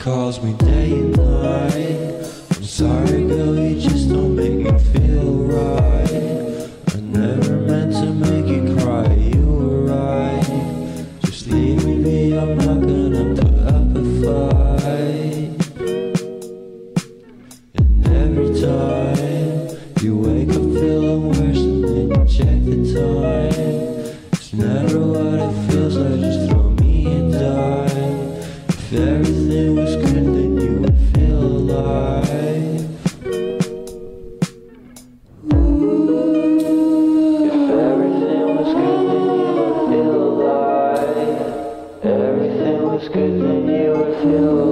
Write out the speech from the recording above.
calls me day and night. I'm sorry girl, you just don't make me feel right. I never meant to make you cry, you were right. Just leave me be, I'm not gonna put up a fight. And every time you wake up feeling worse and then you check the time. It's never what it feels like, just throw me a dime. If everything was good then you would feel alive. If everything was good then you would feel alive. Everything was good then you would feel alive.